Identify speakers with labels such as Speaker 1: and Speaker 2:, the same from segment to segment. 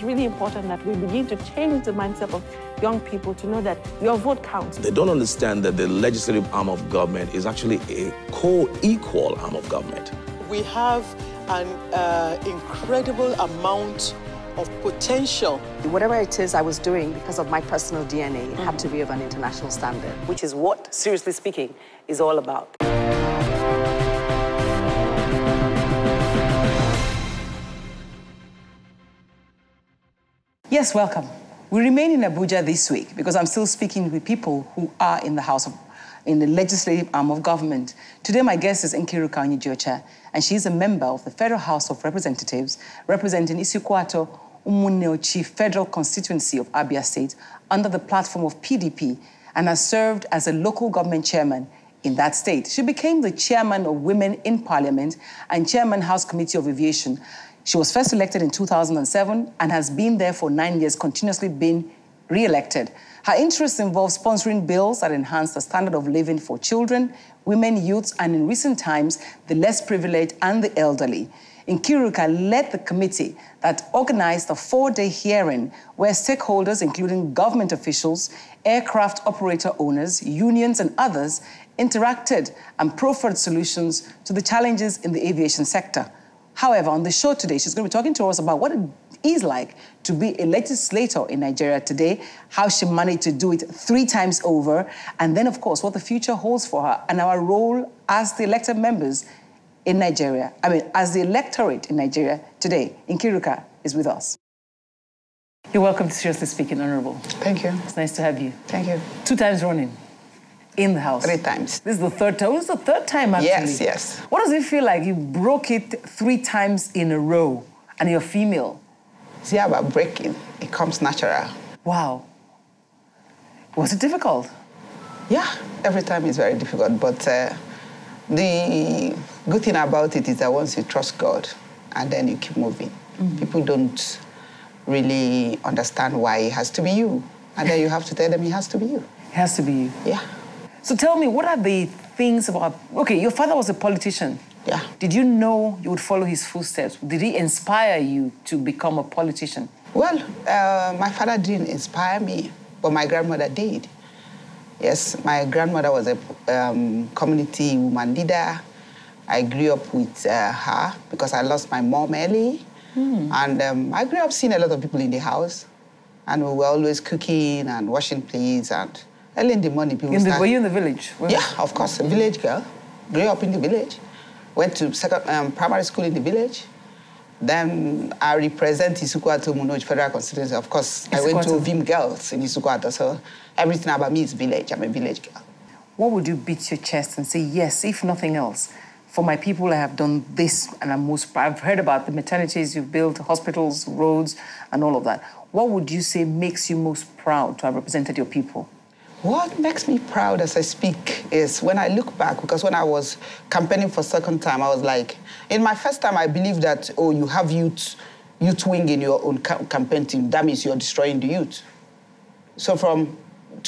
Speaker 1: really important that we begin to change the mindset of young people to know that your vote counts.
Speaker 2: They don't understand that the legislative arm of government is actually a co-equal arm of government.
Speaker 3: We have an incredible amount of potential.
Speaker 4: Whatever it is I was doing, because of my personal DNA, it had to be of an international standard, which is what, seriously speaking, is all about.
Speaker 5: Yes, welcome. We remain in Abuja this week because I'm still speaking with people who are in the legislative arm of government. Today, my guest is Nkeiruka Onyejeocha, and she's a member of the Federal House of Representatives, representing Isiukwato Umunneochi Federal Constituency of Abia State under the platform of PDP, and has served as a local government chairman in that state. She became the chairman of Women in Parliament and chairman House Committee of Aviation. She was first elected in 2007 and has been there for 9 years, continuously being re-elected. Her interests involve sponsoring bills that enhance the standard of living for children, women, youths, and in recent times, the less privileged and the elderly. Nkeiruka led the committee that organized a 4-day hearing where stakeholders, including government officials, aircraft operator owners, unions, and others, interacted and proffered solutions to the challenges in the aviation sector. However, on the show today, she's going to be talking to us about what it is like to be a legislator in Nigeria today, how she managed to do it 3 times over, and then, of course, what the future holds for her and our role as the elected members in Nigeria. As the electorate in Nigeria today. Nkeiruka is with us. You're welcome to Seriously Speaking, Honorable.
Speaker 6: Thank you.
Speaker 5: It's nice to have you.
Speaker 6: Thank you.
Speaker 5: 2 times running. In the House.
Speaker 6: 3 times.
Speaker 5: This is the 3rd time. This is the 3rd time, actually.
Speaker 6: Yes, yes.
Speaker 5: What does it feel like? You broke it 3 times in a row, and you're female.
Speaker 6: See, about breaking, it comes natural.
Speaker 5: Wow. Was it difficult?
Speaker 6: Yeah, every time is very difficult, but the good thing about it is that once you trust God, and then you keep moving, people don't really understand why it has to be you. And then you have to tell them it has to be you.
Speaker 5: It has to be you.
Speaker 6: Yeah.
Speaker 5: So tell me, what are the things about... Okay, your father was a politician.
Speaker 6: Yeah.
Speaker 5: Did you know you would follow his footsteps? Did he inspire you to become a politician?
Speaker 6: Well, my father didn't inspire me, but my grandmother did. Yes, my grandmother was a community woman leader. I grew up with her because I lost my mom early. And I grew up seeing a lot of people in the house. And we were always cooking and washing plates, and early in the morning, people
Speaker 5: Were you in the village?
Speaker 6: Yeah, of course, a village girl. Grew up in the village. Went to primary school in the village. Then I represent Isiukwato Umunneochi Federal Constituency. Of course, I went to Vim Girls in Isiukwato, so everything about me is village. I'm a village girl.
Speaker 5: What would you beat your chest and say, yes, if nothing else, for my people, I have done this, and I've heard about the maternities you've built, hospitals, roads, and all of that. What would you say makes you most proud to have represented your people?
Speaker 6: What makes me proud as I speak is when I look back, because when I was campaigning for 2nd time, I was like, in my first time, I believed that, oh, you have youth wing in your own campaign team. That means you're destroying the youth. So from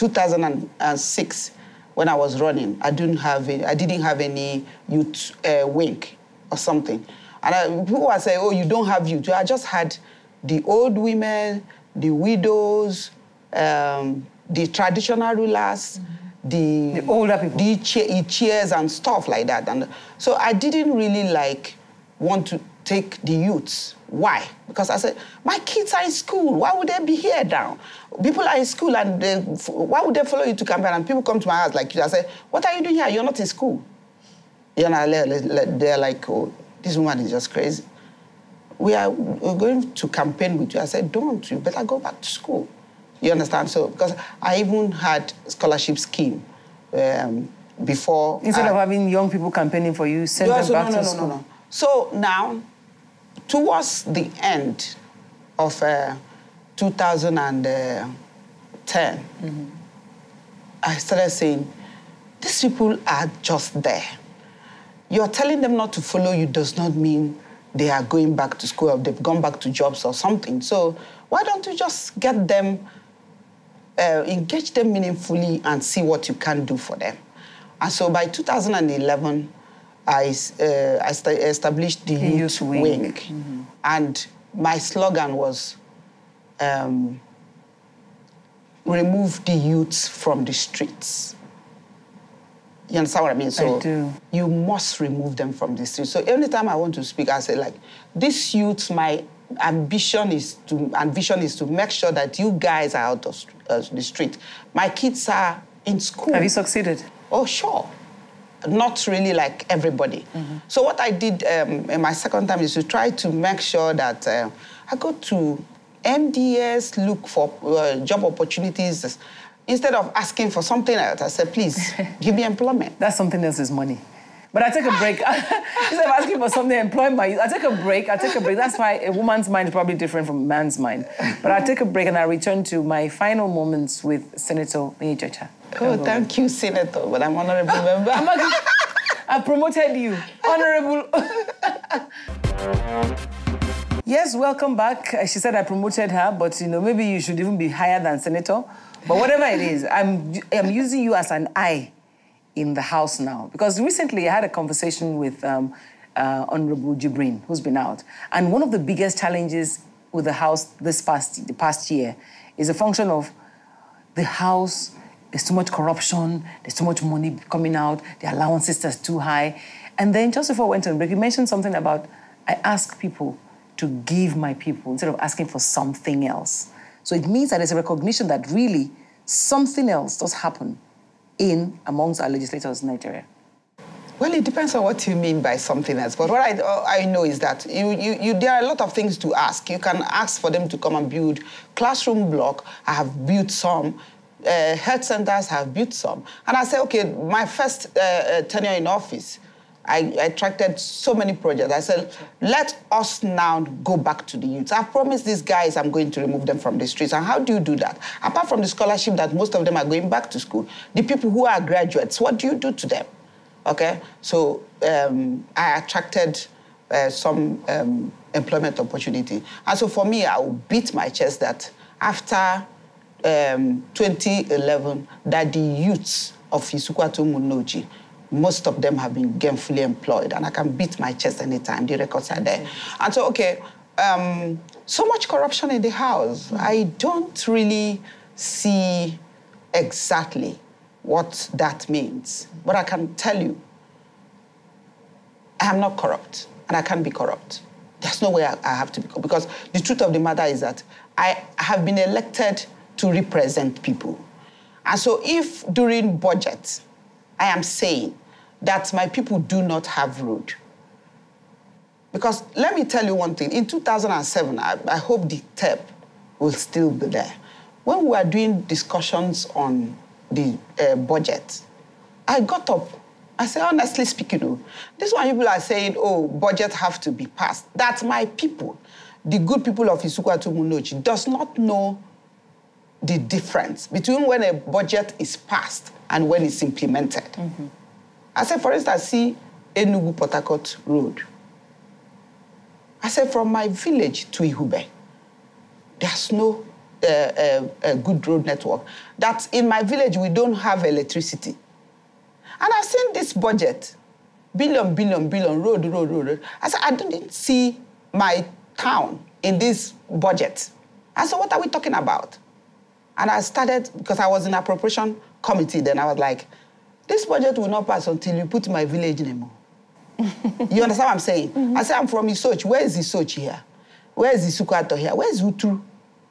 Speaker 6: 2006, when I was running, I didn't have any youth wing or something. And people would say, oh, you don't have youth. I just had the old women, the widows, the traditional rulers, the
Speaker 5: older people,
Speaker 6: the chairs and stuff like that. And so I didn't really want to take the youths. Why? Because I said, my kids are in school. Why would they be here now? People are in school, and why would they follow you to campaign? And people come to my house like you. I say, what are you doing here? You're not in school. You know, they're like, oh, this woman is just crazy. We're going to campaign with you. I said, don't. You better go back to school. You understand? So, because I even had scholarship scheme before.
Speaker 5: Instead of having young people campaigning for you, send them back to school.
Speaker 6: No. So now, towards the end of 2010, I started saying, these people are just there. You're telling them not to follow you does not mean they are going back to school or they've gone back to jobs or something. So why don't you just get them, engage them meaningfully and see what you can do for them? And so by 2011, I established the youth wing. And my slogan was, remove the youths from the streets. You understand what I mean? So
Speaker 5: I do.
Speaker 6: You must remove them from the streets. So anytime I want to speak, I say, like, this youth, my ambition is to make sure that you guys are out of the street. My kids are in school.
Speaker 5: Have you succeeded?
Speaker 6: Oh, sure. Not really like everybody. So what I did in my second time is to try to make sure that I go to MDS, look for job opportunities. Instead of asking for something else, I said, please, give me employment.
Speaker 5: That's something else's money. But I take a break. Instead of asking for something, employ my youth. I take a break. That's why a woman's mind is probably different from a man's mind. But I take a break and I return to my final moments with Senator Onyejeocha.
Speaker 6: Oh, thank you, Senator, but I'm honorable member.
Speaker 5: I promoted you. Honorable. Yes, welcome back. She said I promoted her, but, maybe you should even be higher than Senator. But whatever it is, I'm using you as an eye in the House now. Because recently I had a conversation with Honorable Jibrin, who's been out. And one of the biggest challenges with the House the past year is a function of the House. There's too much corruption, there's too much money coming out, the allowances are too high. And then just before I went on break, you mentioned something about, I ask people to give my people instead of asking for something else. So it means that there's a recognition that really something else does happen amongst our legislators in Nigeria.
Speaker 6: Well, it depends on what you mean by something else. But what I know is that there are a lot of things to ask. You can ask for them to come and build classroom block. I have built some. Health centers have built some. And I say, okay, my first tenure in office, I attracted so many projects. I said, let us now go back to the youth. I've promised these guys I'm going to remove them from the streets. And how do you do that? Apart from the scholarship that most of them are going back to school, the people who are graduates, what do you do to them? Okay? So I attracted some employment opportunity. And so for me, I will beat my chest that after 2011, that the youths of Isukwatu Munoji, most of them have been gainfully employed, and I can beat my chest anytime. The records are there. And so, okay, so much corruption in the House. I don't really see exactly what that means, but I can tell you, I am not corrupt, and I can't be corrupt. There's no way I have to be corrupt, because the truth of the matter is that I have been elected to represent people. And so if during budget, I am saying that my people do not have road. Because let me tell you one thing. In 2007, I hope the tape will still be there. When we were doing discussions on the budget, I got up. I said, honestly speaking, this one people are saying, oh, budget have to be passed. That's my people. The good people of Isukwatu Munoji does not know the difference between when a budget is passed and when it's implemented. I said, for instance, see Enugu-Port Harcourt Road. I said, from my village to Ihube, there's no good road network. That in my village, we don't have electricity. And I've seen this budget, billion, road. I said, I didn't see my town in this budget. I said, what are we talking about? And I started, because I was in appropriation committee then, I was like, this budget will not pass until you put my village name. You understand what I'm saying? I said, I'm from Isochi. Where is Isochi here? Where is Isukwato here? Where is Utru?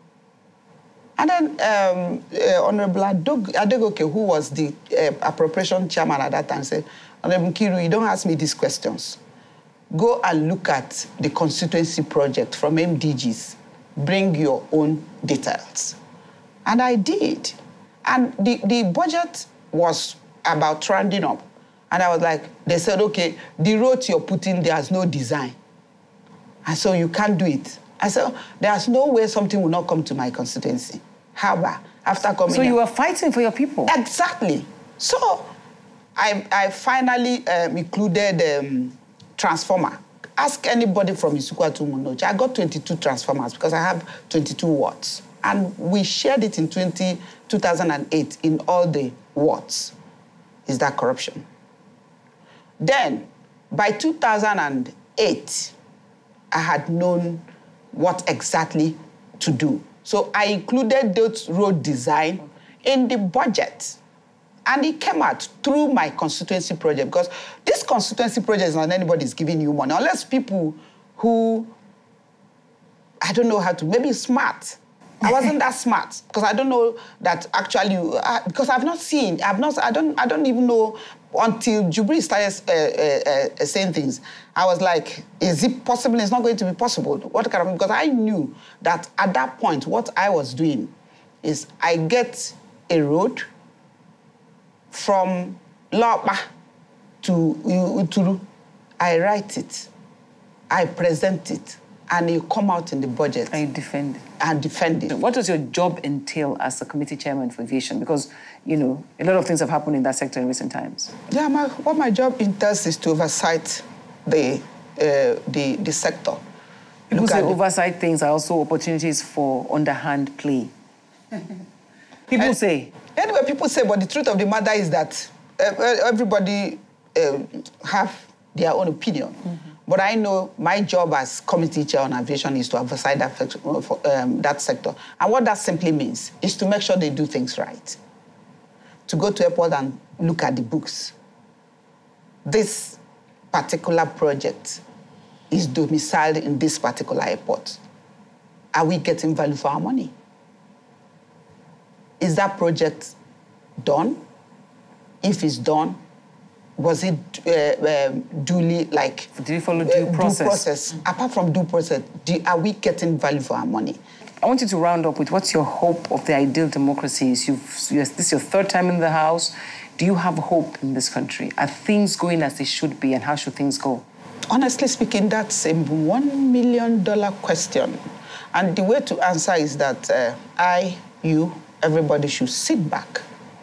Speaker 6: And then Honorable Adegoke, who was the appropriation chairman at that time, said, Honorable Nkeiruka, you don't ask me these questions. Go and look at the constituency project from MDGs. Bring your own details. And I did. And the budget was about rounding up. And I was like, they said, okay, the road you're putting, there's no design. And so you can't do it. I said, there's no way something will not come to my constituency. However, after coming
Speaker 5: So you were fighting for your people?
Speaker 6: Exactly. So I finally included transformer. Ask anybody from Isukwatu Munoji. I got 22 transformers because I have 22 watts. And we shared it in 2008 in all the wards. Is that corruption? Then, by 2008, I had known what exactly to do. So I included those road design in the budget. And it came out through my constituency project, because this constituency project is not anybody's giving you money, unless people who, I don't know how to, maybe smart. I wasn't that smart, because I don't know that actually, because I've not seen, I don't even know until Jubilee started saying things. I was like, is it possible? It's not going to be possible. What kind of, because I knew that at that point, what I was doing is I get a road from Lopa to Uturu. I write it, I present it, and it come out in the budget.
Speaker 5: And you defend it.
Speaker 6: And defend it.
Speaker 5: What does your job entail as the committee chairman for aviation? Because, you know, a lot of things have happened in that sector in recent times.
Speaker 6: Yeah, what my job entails is to oversight the sector.
Speaker 5: People say oversight things are also opportunities for underhand play. People say.
Speaker 6: Anyway, people say, but the truth of the matter is that everybody have their own opinion. But I know my job as committee chair on aviation is to oversight that sector. And what that simply means is to make sure they do things right. To go to airport and look at the books. This particular project is domiciled in this particular airport. Are we getting value for our money? Is that project done? If it's done, was it duly, like...
Speaker 5: Did you follow due process?
Speaker 6: Apart from due process, are we getting value for our money?
Speaker 5: I want you to round up with what's your hope of the ideal democracy? This is your third time in the House. Do you have hope in this country? Are things going as they should be, and how should things go?
Speaker 6: Honestly speaking, that's a $1 million question. And the way to answer is that everybody should sit back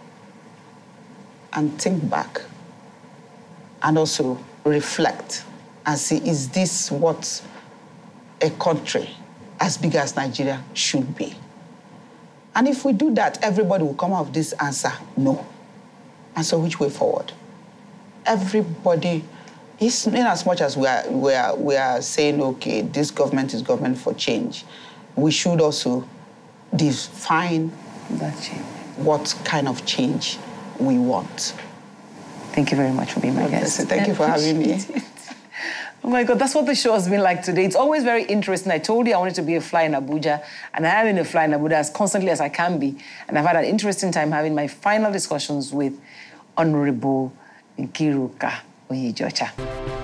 Speaker 6: and think back and also reflect and see, is this what a country as big as Nigeria should be? And if we do that, everybody will come out with this answer, no. And so which way forward? Everybody, in as much as we are saying, okay, this government is government for change, we should also define
Speaker 5: that change.
Speaker 6: What kind of change we want.
Speaker 5: Thank you very much for being my guest.
Speaker 6: Thank you for having me.
Speaker 5: Oh my God, that's what the show has been like today. It's always very interesting. I told you I wanted to be a fly in Abuja, and I am in a fly in Abuja as constantly as I can be. And I've had an interesting time having my final discussions with Honorable Nkeiruka Onyejeocha.